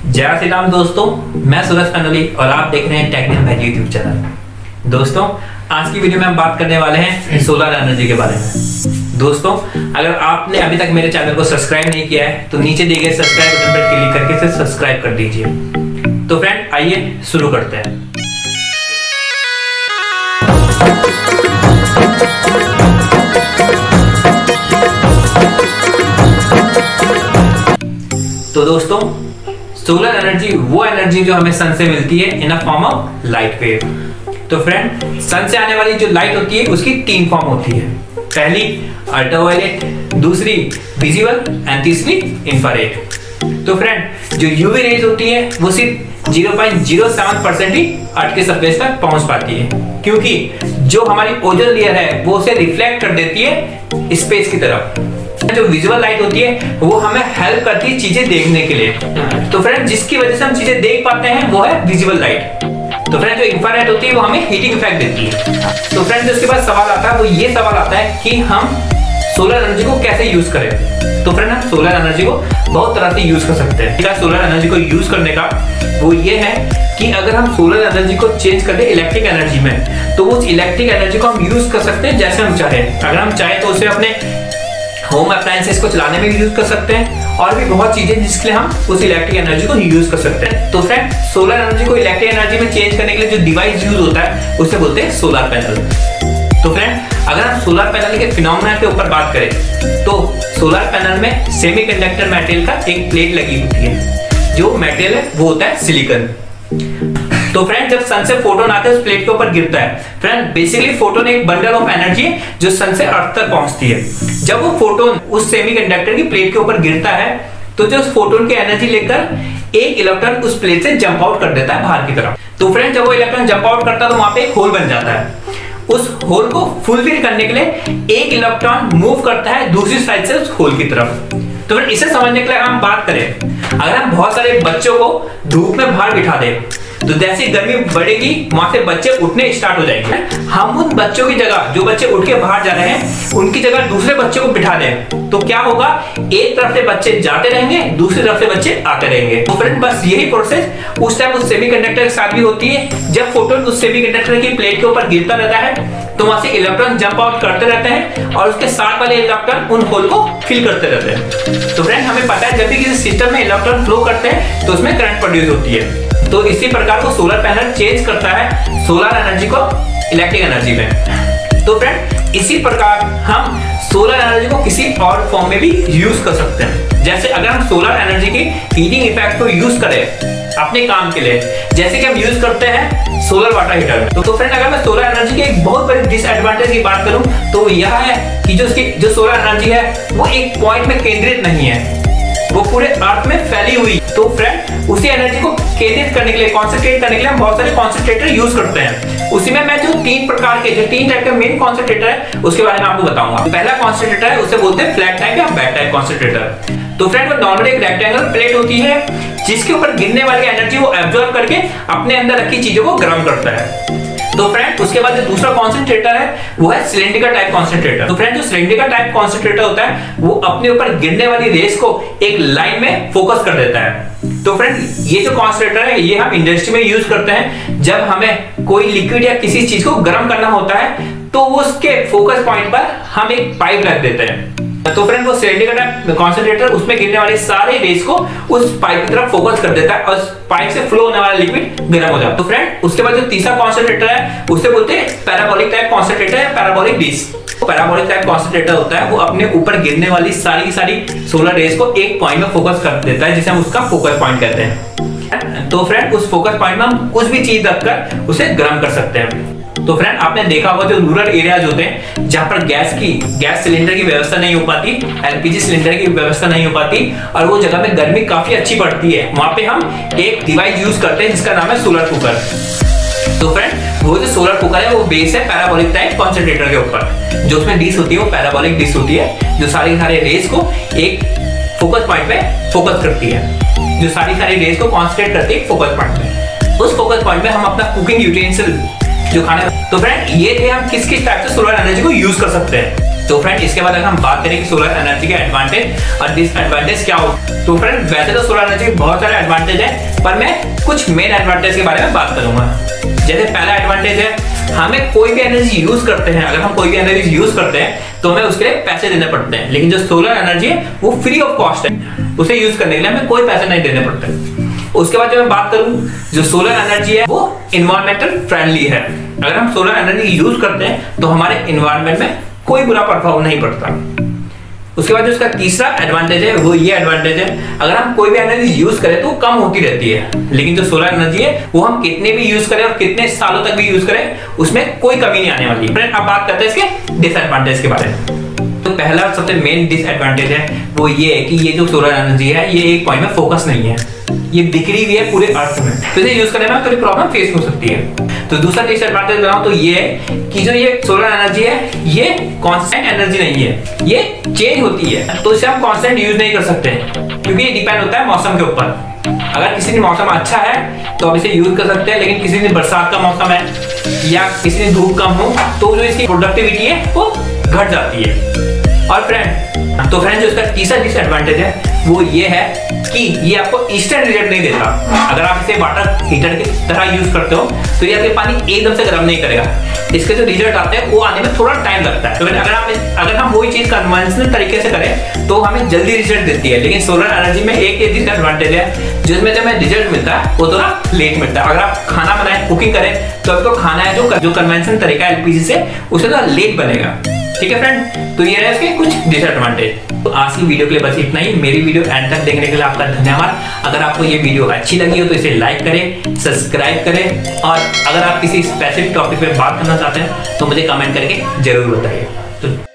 जय श्री राम दोस्तों, मैं सूरज फनोली और आप देख रहे हैं टेक्निकल भाई यूट्यूब चैनल। दोस्तों, आज की वीडियो में हम बात करने वाले हैं सोलर एनर्जी के बारे में। दोस्तों, अगर आपने अभी तक मेरे चैनल को सब्सक्राइब नहीं किया है तो नीचे दिए गए सब्सक्राइब बटन पर क्लिक करके इसे सब्सक्राइब कर दीजिए। तो फ्रेंड, आइए शुरू करते हैं। तो दोस्तों, सोलर एनर्जी वो एनर्जी जो हमें सन से मिलती है in a form of light wave. तो फ्रेंड, सन से आने वाली जो लाइट होती है उसकी तीन फॉर्म होती है। पहली अल्ट्रावायलेट, दूसरी विजिबल एंड तीसरी इंफ्रारेड। तो फ्रेंड, जो यूवी रेज होती है वो सिर्फ 0.07% ही अर्थ के सरफेस तक पहुंच पाती है, क्योंकि जो हमारी ओजोन लेयर है वो उसे रिफ्लेक्ट कर देती है स्पेस की तरफ। जो विजुअल लाइट होती है वो हमें हेल्प करती है चीजें देखने के लिए। तो फ्रेंड, जिसकी वजह से हम चीजें देख पाते हैं वो है विजुअल लाइट। तो फ्रेंड, जो इंफ्रारेड होती है वो हमें हीटिंग इफेक्ट देती है। तो फ्रेंड, उसके बाद सवाल आता है, वो ये सवाल आता है कि हम सोलर एनर्जी को कैसे यूज करें। तो फ्रेंड, हम सोलर एनर्जी को बहुत तरह से यूज कर सकते हैं। सोलर एनर्जी को यूज करने का वो ये है कि अगर हम सोलर एनर्जी को चेंज कर दे इलेक्ट्रिक एनर्जी में, तो उस इलेक्ट्रिक एनर्जी को हम यूज कर सकते हैं जैसे हम चाहे। अगर हम चाहे तो उसे अपने होम अप्लायंसेस को चलाने में भी यूज कर सकते हैं, और भी बहुत चीजें जिसके लिए हम उस इलेक्ट्रिक एनर्जी को यूज कर सकते हैं। तो फ्रेंड, सोलर एनर्जी को इलेक्ट्रिक एनर्जी में चेंज करने के लिए जो डिवाइस यूज होता है उसे बोलते हैं सोलर पैनल। तो फ्रेंड, अगर हम सोलर पैनल के फिनोमेना के ऊपर बात करें तो सोलर पैनल में सेमीकंडक्टर मटेरियल का एक प्लेट लगी होती है। जो मटेरियल है वो होता है सिलिकॉन। तो फ्रेंड, जब सन से फोटोन आते हैं उस प्लेट के ऊपर गिरता है। फ्रेंड, बेसिकली फोटोन एक बंडल ऑफ एनर्जी है जो सन से अर्थ तक पहुंचती है। जब वो फोटोन उस सेमीकंडक्टर की प्लेट के ऊपर गिरता है तो जो उस फोटोन की एनर्जी लेकर एक इलेक्ट्रॉन उस प्लेट से जंप आउट कर देता है बाहर की तरफ। तो फ्रेंड, जब वो इलेक्ट्रॉन जंप आउट करता है तो वहां पे एक होल बन जाता है। उस होल को फुलफिल करने के लिए एक इलेक्ट्रॉन मूव करता है दूसरी साइड से उस होल की तरफ। तो फिर इसे समझने के लिए हम बात करें, अगर हम बहुत सारे बच्चों को धूप में बाहर बिठा दें तो जैसे गर्मी बढ़ेगी वहां से बच्चे उठने स्टार्ट हो जाएंगे। हम उन बच्चों की जगह, जो बच्चे उठ के बाहर जा रहे हैं, उनकी जगह दूसरे बच्चों को बिठा दें तो क्या होगा, एक तरफ से बच्चे जाते रहेंगे, दूसरी तरफ से बच्चे आते रहेंगे। तो फ्रेंड, बस यही प्रोसेस उस टाइम उस सेमीकंडक्टर के साथ भी होती है। जब फोटोन उस सेमीकंडक्टर की प्लेट के ऊपर गिरता रहता है तो वहां से इलेक्ट्रॉन जंप आउट करते रहते हैं और उसके साथ वाले इलेक्ट्रॉन उन होल को फिल करते रहते हैं। तो फ्रेंड, हमें पता है जब भी किसी सिस्टम में इलेक्ट्रॉन फ्लो करते हैं तो उसमें करंट प्रोड्यूस होती है। तो इसी प्रकार को सोलर पैनल चेंज करता है सोलर एनर्जी को इलेक्ट्रिक एनर्जी में। तो फ्रेंड, इसी प्रकार हम सोलर एनर्जी को किसी और फॉर्म में भी यूज कर सकते हैं। जैसे अगर हम सोलर एनर्जी की हीटिंग इफेक्ट को यूज करें अपने काम के लिए, जैसे कि हम यूज करते हैं सोलर वाटर हीटर। तो फ्रेंड, अगर मैं सोलर एनर्जी के एक बहुत बड़ी डिसएडवांटेज की बात करूं तो यह है कि जो सोलर एनर्जी है वो एक पॉइंट में केंद्रित नहीं है, वो पूरे अर्थ में फैली हुई। तो फ्रेंड, उसी एनर्जी को केंद्रित करने के लिए, कंसंट्रेट करने के लिए हम बहुत सारे कंसंट्रेटर यूज करते हैं। उसी में मैं जो तीन टाइप के मेन कंसंट्रेटर है उसके बारे में आपको बताऊंगा। पहला कंसंट्रेटर है, उसे बोलते हैं फ्लैट टाइप या बैक टाइप कंसंट्रेटर। तो फ्रेंड, वो नॉर्मली एक रेक्टेंगल प्लेट होती है जिसके ऊपर गिरने वाली एनर्जी वो एब्जॉर्ब करके अपने अंदर रखी चीजों को गर्म करता है। तो फ्रेंड, उसके बाद जो दूसरा कॉन्सेंट्रेटर है वो है सिलिंड्रिकल टाइप कॉन्सेंट्रेटर। तो फ्रेंड, जो सिलिंड्रिकल टाइप कॉन्सेंट्रेटर होता है वो अपने ऊपर गिरने वाली रेस को एक लाइन में फोकस कर देता है। तो फ्रेंड, ये जो कॉन्सेंट्रेटर है ये हम इंडस्ट्री में यूज करते हैं। जब हमें कोई लिक्विड या किसी चीज को गर्म करना होता है तो उसके फोकस पॉइंट पर हम एक पाइप रख देते हैं। तो फ्रेंड, वो सिलिंड्रिकल टाइप कॉन्सेंट्रेटर उसमें गिरने वाले सारे रेस को उस पाइप की तरफ फोकस कर देता है और उस पाइप से फ्लो होने वाला लिक्विड गर्म हो जाता है। तो फ्रेंड, उसके बाद जो तीसरा कॉन्सेंट्रेटर है उसे बोलते हैं पैराबोलिक टाइप कॉन्सेंट्रेटर या parabolic dish. Parabolic type concentrator होता है वो अपने ऊपर गिरने वाली सारी की सारी सोलर रेस को एक पॉइंट में फोकस कर देता है, जिसे हम उसका फोकस पॉइंट कहते हैं। तो फ्रेंड, उस फोकस पॉइंट में हम कुछ भी चीज रखकर उसे गर्म कर सकते हैं। तो फ्रेंड, आपने देखा होगा जो रूरल एरियाज होते हैं जहां पर गैस सिलेंडर की व्यवस्था नहीं हो पाती, एलपीजी सिलेंडर की व्यवस्था नहीं हो पाती और वो जगह में गर्मी काफी अच्छी पड़ती है, वहां पे हम एक डिवाइस यूज करते हैं जिसका नाम है सोलर कुकर। तो फ्रेंड, वो जो सोलर कुकर है वो बेस है पैराबोलिक टाइप कॉन्सेंट्रेटर के ऊपर। जो उसमें डिश होती है वो पैराबोलिक डिश होती है जो सारे रेस को एक फोकस पॉइंट पे फोकस करती है, जो सारी रेस को कॉन्सेंट्रेट करती है फोकस पॉइंट में। उस फोकस पॉइंट में हम अपना कुकिंग यूटेंसिल जो खाने। तो फ्रेंड, ये थे हम किस किस टाइप से सोलर एनर्जी को यूज कर सकते हैं। तो फ्रेंड इसके बाद अगर हम बात करें कि सोलर एनर्जी के एडवांटेज और डिसएडवांटेज क्या हो, तो फ्रेंड वैसे तो सोलर एनर्जी के बहुत सारे एडवांटेज है, पर मैं कुछ मेन एडवांटेज के बारे में बात करूंगा। जैसे पहला एडवांटेज है, हमें कोई भी एनर्जी यूज करते हैं, अगर हम कोई भी एनर्जी यूज करते हैं तो हमें उसके लिए पैसे देने पड़ते हैं, लेकिन जो सोलर एनर्जी है वो फ्री ऑफ कॉस्ट है, उसे यूज करने के लिए हमें कोई पैसे नहीं देने पड़ते। उसके बाद जब मैं बात करूं, जो सोलर एनर्जी है वो इन्वायरमेंटल फ्रेंडली है। अगर हम सोलर एनर्जी यूज करते हैं तो हमारे इन्वायरमेंट में कोई बुरा प्रभाव नहीं पड़ता। उसके बाद जो उसका तीसरा एडवांटेज है वो ये एडवांटेज है, अगर हम कोई भी एनर्जी यूज करें तो कम होती रहती है, लेकिन जो सोलर एनर्जी है वो हम कितने भी यूज करें और कितने सालों तक भी यूज करें उसमें कोई कमी नहीं आने वाली। फ्रेंड अब बात करते हैं इसके डिसएडवांटेज के बारे में। तो पहला सबसे मेन डिसएडवांटेज है वो ये है कि ये जो सोलर एनर्जी है ये एक पॉइंट में फोकस नहीं है, ये बिखरी हुई है पूरे अर्थ में, तो इसे यूज करने में थोड़ी प्रॉब्लम फेस हो सकती है। तो दूसरा डिसएडवांटेज बताऊं तो ये है कि जो ये सोलर एनर्जी है ये कांस्टेंट एनर्जी नहीं है, ये चेंज होती है, तो इसे हम कांस्टेंट यूज नहीं कर सकते क्योंकि ये डिपेंड होता है मौसम के ऊपर। अगर किसी दिन मौसम अच्छा है तो आप इसे यूज कर सकते हैं, लेकिन किसी दिन बरसात का मौसम है या किसी दिन धूप कम हो तो जो इसकी प्रोडक्टिविटी है वो घट जाती है। और फ्रेंड जो इसका तीसरा डिसएडवांटेज है वो ये है कि ये आपको इंस्टेंट रिजल्ट नहीं देता। अगर आप इसे वाटर हीटर की तरह यूज करते हो तो ये आपके पानी एकदम से गर्म नहीं करेगा, इसके जो रिजल्ट आते हैं वो आने में थोड़ा टाइम लगता है। तो अगर हम वही चीज कन्वेंशनल तरीके से करें तो हमें जल्दी रिजल्ट देती है, लेकिन सोलर एनर्जी में एक डिसएडवांटेज है जिसमें हमें रिजल्ट मिलता है वो थोड़ा लेट मिलता है। अगर आप खाना बनाए, कुकिंग करें तो आपको खाना है जो कन्वेंशनल तरीका है एलपीजी से, उसे थोड़ा लेट बनेगा। ठीक है फ्रेंड, तो ये है इसके कुछ डिसएडवांटेज। तो आज की वीडियो के लिए बस इतना ही। मेरी वीडियो एंड तक देखने के लिए आपका धन्यवाद। अगर आपको ये वीडियो अच्छी लगी हो तो इसे लाइक करें, सब्सक्राइब करें, और अगर आप किसी स्पेसिफिक टॉपिक पे बात करना चाहते हैं तो मुझे कमेंट करके जरूर बताइए। तो